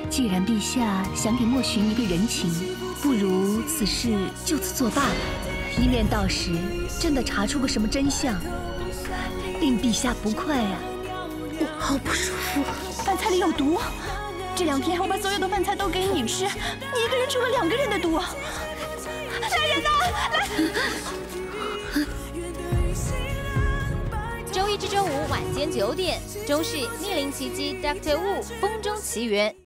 既然陛下想给莫寻一个人情，不如此事就此作罢了，以免到时真的查出个什么真相，令陛下不快啊！ 我好不舒服，饭菜里有毒。这2天我把所有的饭菜都给你吃，你一个人出了2个人的毒。来人呐！来！ 周1至周5晚间9点，中视《逆龄奇迹》Dr. Wu 风中奇缘。